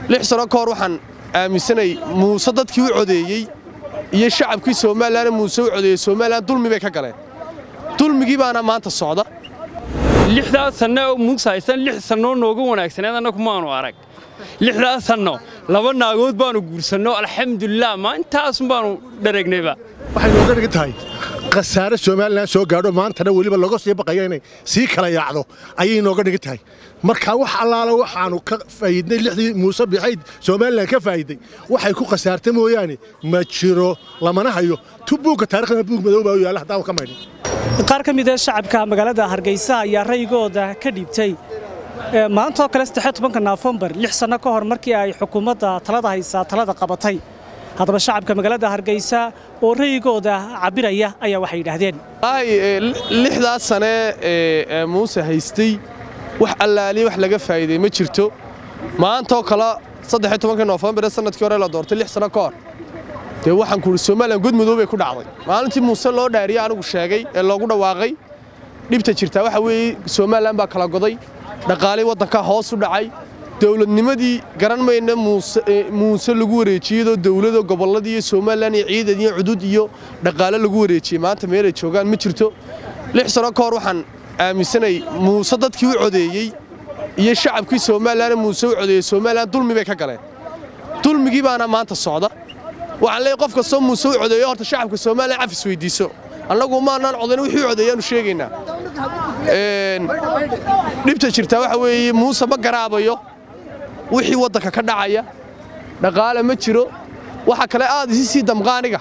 6 sano ka hor waxaan aaminsanay muuse dadkii u codeeyay iyo shacabkii Soomaaliland muuse u codeeyay Soomaaliland dulmi bay ka galeen dulmigii baana maanta socda 6 sano oo muuse aysan 6 sano nooga wanaagsaneed anagu ma aanu arag 6 sano laba naagood baanu guursanno alxamdulillah ma intaas baanu dhareegnayba waxay nooga dhigtahay qasaare Soomaaliland soo gaadho maanta waliba laga sii baqayo inay si kala yaacdo ayay nooga dhigtahay marka wax allaala waxaanu ka faa'iidnay 6 muuse bixayd Soomaaliland ka faa'iiday waxay ku qasaartay mooyaane ma jiro lamana hayo tubuuka taariikhda buug madow baa yaala hadaa ka maydhin qaar ka mid ah shacabka magaalada Hargeysa ayaa raygooda ka dhibtay maanta oo kale 13 November 6 sano ka hor markii ay xukuumadda talada haysa talada qabatay hadaba shacabka magaalada Hargeysa oo raygooda cabiraya ayaa waxay yiraahdeen 6 sano muuse haystay wax allaali wax laga faa'iiday ma jirto maanta oo kale 13 November sanadkii hore la doortay 6 sano ka hor waxaan ku Soomaaliland god madow bay ku dhacday maalintii muuse loo dhaariyay anigu sheegay ee loogu dhawaaqay dhibta jirta waxa weeye Soomaaliland baa kala goday dhaqaalay wadanka hoos u dhacay dawladnimadii garan mayna muuse lagu wareejiyay dawladda gobolada iyo Soomaaliland iyo ciidan iyo xuduud iyo dhaqaale lagu wareejiyay maanta meel ay joogaan ma jirto 6 sano ka hor waxaan aaminsanay muuse dadkii u codeeyay iyo shacabkii Soomaaliland muuse u codeeyay Soomaaliland dulmi bay ka galeen dulmigii baana maanta socda waxaan leeyahay qofka soo muuse u codeeyo horta shacabka Soomaaliland afis weydiiso annagu ma aanan codeyn wixii codeeyaan sheegaynaa dhibta jirta waxa weeye muuse ma garaabayo wixii wadanka ka dhacaya dhaqaale ma jiro waxa kale aad si damqaaniga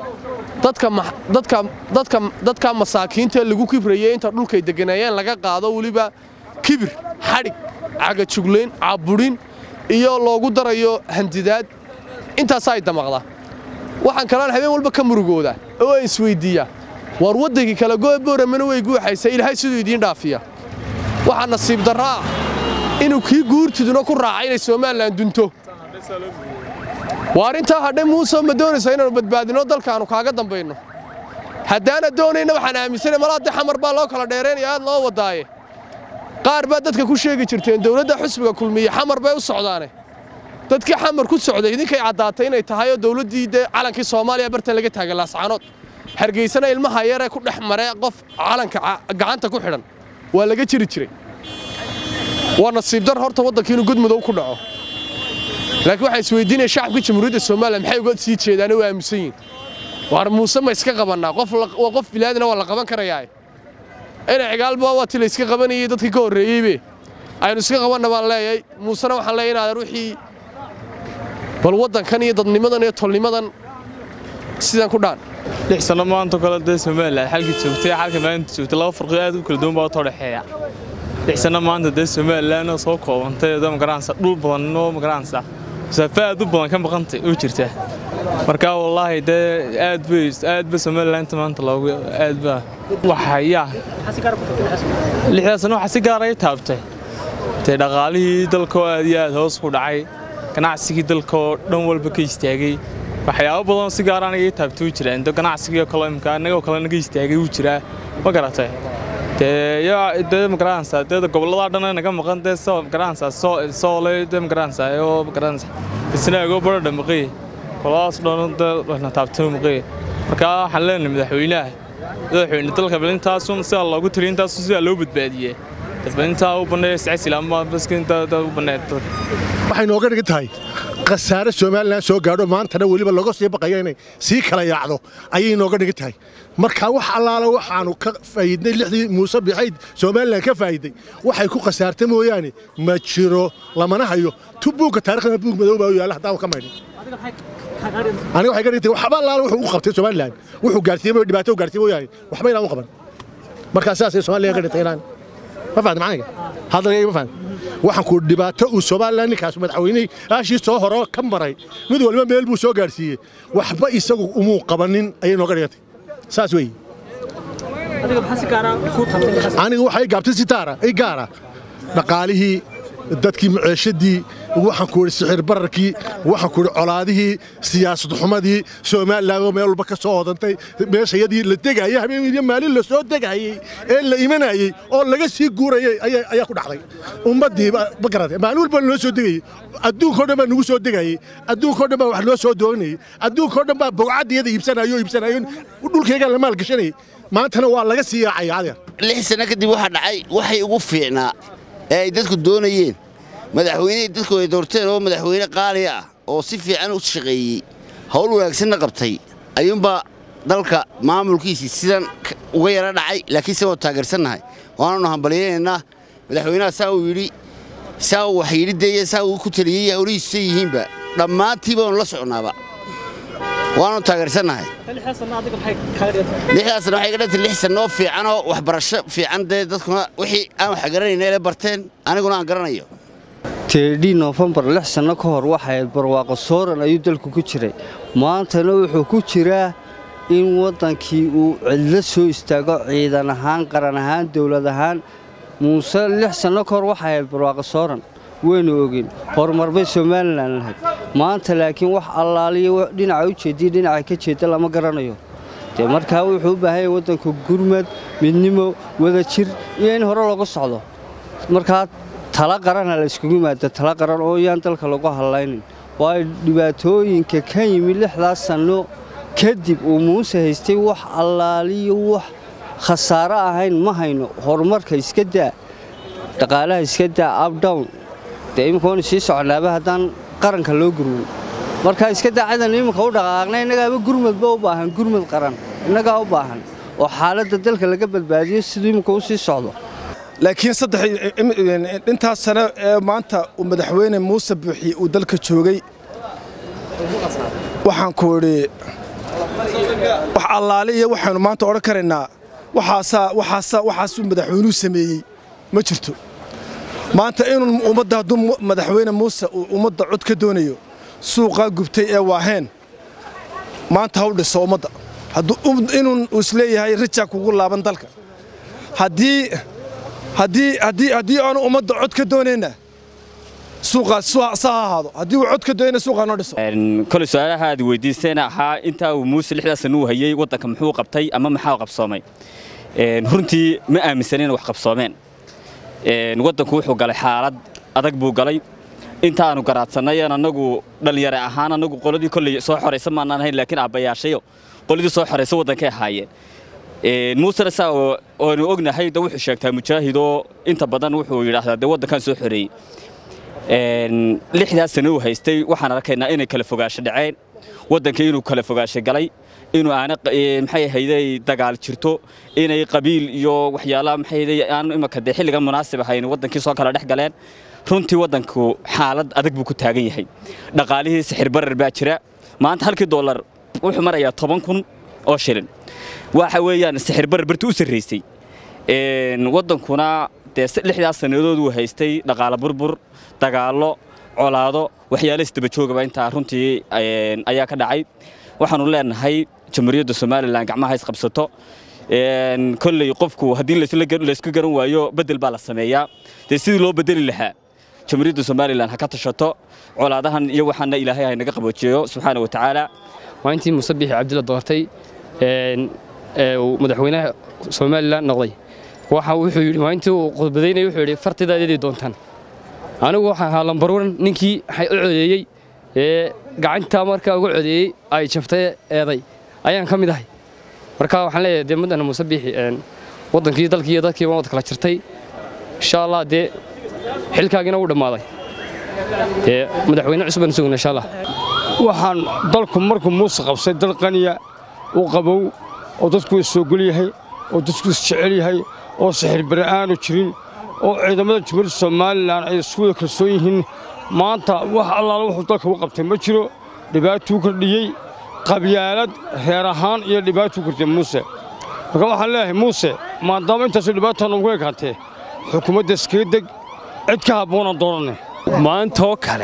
dadka masaakiinta lagu kibrayay inta dhulkay deganayeen laga qaado waliba kibir xarig caga jugleen caburin iyo loogu darayo handidaad intaas ay damaqda waxaan kala habeen walba ka murugooda oo ay isweydiiyaa war waddanka kala gooboramana way guuxaysay ilaahay sidoo idin dhaafiya waxa nasiib daraa inuu kii guurtiduna ku raacay inay Soomaaliland dunto waarinta hadhay muuse ma doonaysa inaan badbaadino dalkaanu kaaga dambayno haddaana doonayna waxaan aaminsanay malaad xamar baa loo kala dheereynaya aad loo wadaaye qaar baa dadka ku sheegi jirteen dawladda xisbiga kulmiye xamar bay u socdaane dadkii xamar ku socday idinkay cadaatay inay tahay dawladdii calankii Soomaaliya barta laga taagay laascaanood Hargeysana ilmaha yar ee ku dhaxmaray qof calanka gacanta ku xidhan waa laga jiri jiray waa nasiib dar horta wadanka inuu god madow ku dhaco laakiin waxa isweydiinay shacabka Jamhuuriyadda Soomaaliland maxay uga sii jeedaan oo aaminsan yihiin war muuse ma iska qabanaa qof bilaadna waa la qaban karayaa ina cigaalba waa tii la iska qabanayay dadkii ka horeeyay aynu iska qabanna baan leeyahay muusena waxaan leeyahay inaad ruuxii bal wadankan iyo dadnimadan iyo tolnimadan sidaan ku dhaan 6 sano maanta kala day Soomaaliland halkii joogtay halka maanta joogtay laba farqi aad u kala duwan baa u dhaxeeya 6 sano maanta day Soomaaliland soo koobantay dad magaranaysa dhul badan oo magaranaysa safaad u badan ka maqantay oo jirta marka wallahi aad bay Soomaaliland maanta loogu aad ba waxaya 6 sano waxa si gaar ah taabtay dhaqaalihii dalka aad iyo aad hoos ku dhacay ganacsigii dalka dhan walba ka istaagay waxyaabo badan si gaar ah ay taabtay jireen ganacsiga kale imka anaga kale naga istaagay uu jiraa ma garatay magaranaysa gobolada dhan naga maqan soo magaranaysa soo magaranaysa oo magaranaysa isnaago baradha maqay kolaas dhan taabtay maqay marka waxaan leenahay madaxweynaha dalka balintaasun si loogu tiriin taas si loo badbaadiyay dadbantaa u banay sicilama baskinta u banay waxay nooga dhigtahay qasaare Soomaaliland soo gaadho maanta waliba laga sii baqayo inay si kala yaacdo ayay nooga dhigtahay marka wax allaala waxaanu ka faa'iidnay 6 muuse bixayd Soomaaliland ka faa'iiday waxay ku qasaartay mooyaane ma jiro lamana hayo tubuuka taariikhda buug madow baa yaala hadaa ka maydhin aniga waxay ka dhigtay waxba allaala wuxuu u qabtay Soomaaliland wuxuu gaarsiiyay dhibaato gaarsiiyay mooyaane waxba inaan u qaban marka saas ay Soomaaliland ka dhigtay ما فهمت معاك هذا ما فهمت waxaan ku dhibaato u Soomaaliland ninkaas madaxweyne aashii soo horo ka maray mid walba meel buu soo gaarsiiyay waxba isagu umu qabanin ay nooga dhigtay saas weey aniga waxay gaabtay sitaara ay gaara dhaqaalihii dadkii maciishadii waxaan ku yiri sixir bararkii waxaan ku yiri colaadihii siyaasad xumadii Soomaaliland meel walba ka soo hodantay meeshayadii la degayay habeenkii maalin la soo degayay ee la imanayay oo laga sii guurayay ayaa ku dhacday ummadii ba garatay maalin walba loo soo degayay adduunka dhan baa nagu soo degayay adduunka dhan baa wax loo soo doonayay adduunka dhan baa bogcadiyada iibsanayo dhulkayga la maal gashanay maantana waa laga sii yaacay 6 sano kadib waxa dhacay waxay ugu fiicnaa ay dadku doonayeen madaxweyne dadku ay doorteen oo madaxweyne qaali ah oo si fiican u shaqeeyay hawl wanaagsan qabtay ayuunba dalka maamulkiisa sidan uga yara dhacay laakiin soo taageersanahay waanu hambalyeynaa madaxweynaha saa uu yiri saa wax yirideeyay saa uu ku taliyay hawlihiisa yihiinba dhamaantiiba la soconaaba waanu taageersanahay 6 sano adiga maxay kaaga dhigtay 6 sano waxay ka dhigtay 6 sano fiican oo waxbarasho fiican dadkuna wixii aan wax garanayna barteen aniguna aan garanayo 10 November 6 sano ka hor waxay barwaaqo sooran ayuu dalku ku jiray maantana wuxuu ku jiraa in wadankii uu cidla soo istaago ciidan ahaan qaran ahaan dawlad ahaan Muuse 6 sano ka hor waxay barwaaqo sooran waynu ogeen horumarba Soomaaliland lahayd maanta laakiin wax allaaliyo dhinaca u jeediyay dhinaca ka jeeda lama garanayo markaa wuxuu u baahan yahay wadanku gurmad midnimo wada jir iyo in hore looga socdo markaa tala qaran la isku yimaado tala qaran oo yaan dalka lagu halaynin waa dhibaatooyinka ka yimid 6 sano kadib uu Muuse haystay wax allaaliyo wax khasaaro ahayn ma hayno horumarka iska daa dhaqaalaha iska daa up down imkoon si soconaaba hadaan qaranka loo gurmo marka iska daacadan imka u dhaqaaqnay inagaaba gurmad u baahan gurmad qaran inaga u baahan oo xaaladda dalka laga badbaadiyo sidii imka u sii socdo laakiin intaas sano ee maanta uu madaxweyne Muuse Buuxi uu dalka joogay waxaan ku yiri wax allaaliyo waxaanu maanta oran kareynaa waxaas uu madaxweynuhu sameeyay ma jirto maanta inuu ummadda madaxweyne Muuse uu ummadda cod ka doonayo suuqa gubtay ee waaheen maanta hawl dhiso ummadda inuu isleeyahay rijac kugu laaban dalka haddii aanu ummadda cod ka doonayna suuqaas saa ahaado haddii uu cod ka doonayna suuqa noo dhiso kale su'aalaha aad weydiisayna ahaa inta uu Muuse 6 sano u hayay wadanka muxuu qabtay ama maxaa qabsoomay runtii ma aaminsaneen wax qabsoomeen wadanku wuxuu galay xaalad adag buu galay inta aanu garaadsanay anagu dhalinyaro ahaan anagu qoladii kulli soo xoreysan ma aanahay laakiin aabayaashayo qoladii soo xoreysan wadanka ay haayeen Muuse saa oo ognahay wuxuu sheegtaa mujaahido inta badan wuxuu yiraahdaa wadankan soo xoreeyay 6 sano uu haystay waxaan arkaynaa inay kala fogaansho dhaceen wadanka inuu kala fogaansho galay inuu aan maxay hayday dagaal jirto inay qabiil iyo waxyaalaha maxay hayday aan imaka xilliga munaasib ahayn wadankii soo kala dhex galeen runtii wadanku xaalad adag buu ku taagan yahay dhaqaalihii sixir barar baa jira maanta halkii dollar wuxuu marayaa 10,000 oo shilin waxa weeyaan sixir barar bartu u sareysay wadankuna 6 sanadood uu haystay dhaqaale burbur dagaalo colaado waxyaalo isdaba joogaba inta runtii ayaa ka dhacay waxaanu leenahay jamhuuriyadda Soomaaliland gacmaha is qabsato kulli qofku hadii la isku garan waayo bedel baa la sameeyaa sidii loo bedeli lahaa jamhuuriyadda Soomaaliland ha ka tashato colaadahan iyo waxaana Ilaahay ay naga qaboojiyo subxaanahu wa ta'ala waa intii Muuse Biixi Cabdilla doortay madaxweynaha Soomaaliland noqday waxa wuxuu yiri waa intii uu qodbadaynay wuxuu yiri fartidaadii doontaan anigu waxaan ahaa lambar 1 ninkii waxay u codeeyay gacanta markaa ugu codeeyay ay jabtay eeday ayaan ka mid ahay marka waxaan leeyahay deemadana Muuse Biixi wadankii dalkii iyo dadkii wada kala jirtay insha Allah xilkaagina uu dhamaaday madaxweyne cusub aan sugna insha Allah waxaan dalku markuu Muuse qabsay dal qaniya oo qabow oo dadku soo gulyahay oo dadku jecel yahay oo sixir baraan u jirin oo ciidamada Jamhuuriyadda Soomaaliland ay isku kalsoon yihiin maanta wax allaala wuxuu dalka u qabtay ma jiro dhibaato ka dhiyay qabyaalad heer ahaan iyo dhibaato ku jirtay Muuse marka waxaan leeyahay Muuse maadaama intaas dhibaato ugu eegantay xukuumadda iska deg cid ka haboon dooranay maanta oo kale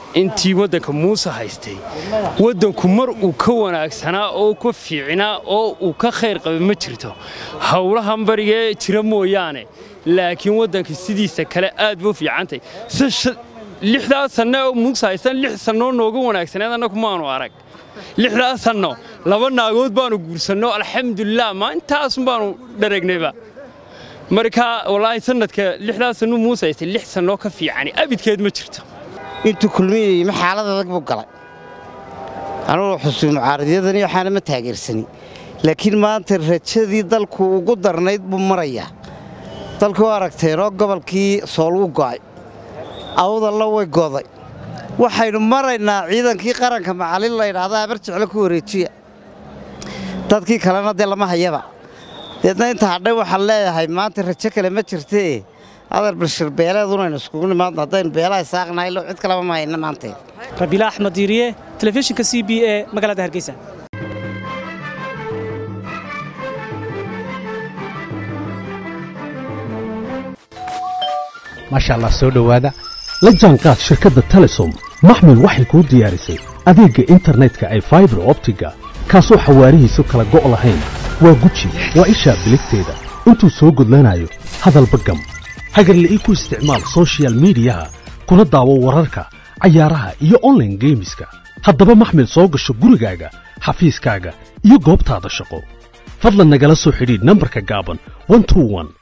intii waddanka muuse haystay waddanku mar uu ka wanaagsanaa oo ka fiicnaa oo uu ka khayr qabay ma jirto howlahan barigee jira mooyaane laakiin waddanka sidiisa kale aad buu fiicantay 6 sano oo muuse haysan 6 sano nooga wanaagsaneed annagu maanu arag 6 sano laba naagood baanu guursanno alxamdulillah ma intaas baanu dhareegnayba marka walahi sanadka 6 sano muuse haystay 6 sano ka fiicani abidkeed ma jirto intuu kulmiyay ma xaalad adag buu galay anuu xusuun mucaaradiyadani waxaana ma taageersani laakiin maanta rajadii dalku ugu darnayd buu maraya dalku aragtayno gobolkii Sool u go'ay awda la way go'day waxaynu maraynaa ciidankii qaranka macallin la yiraahdo abar jecel ku wareejiya dadkii kalena de lama hayaba deedna inta hadhay waxa leeyahay maanta rajo kale ma jirtee adar bashir beeleeduna isku nimaadna hadaan beelaha saaqnaa ilo cid kale ma hayna maanta Rabiila Axmed Diiriye telefishinka CBA magaalada Hargeysa ما شاء الله سو دhowaada la jaanqaad shirkadda Telesom maxmil waxay ku diyaarisay adeegga internetka ay fiber optiga kaasoo xawaarihiisu kala go' lahayn waa guji waa isha biligteeda intuu soo gudlanayo hadalba gam hagarla ku isticmaal social media kuna daawo wararka ciyaaraha iyo online gameska haddaba maxmil soo gasho gurigaaga xafiiskaaga iyo goobtaada shaqo fadlan nagala soo xidhiidh nambarka gaaban 121